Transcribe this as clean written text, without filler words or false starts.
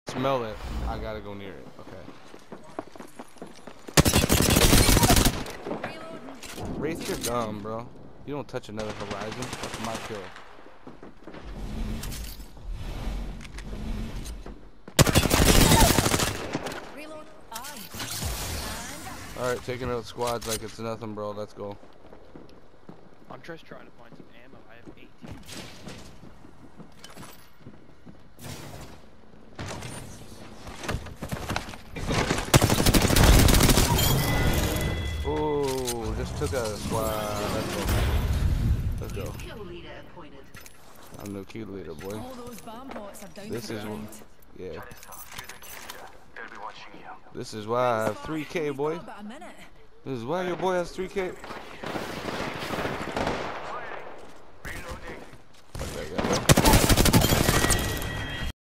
Smell it. I gotta go near it. Okay. Wraith, you're dumb, bro. You don't touch another Horizon. That's my kill. Alright, taking out squads like it's nothing, bro. Let's go. I'm just trying to find some ammo. I have 18. Oh, just took out a squad. Let's go. I'm the kill leader, boy. This is what, yeah. This is why I have 3K, boy. This is why your boy has 3K.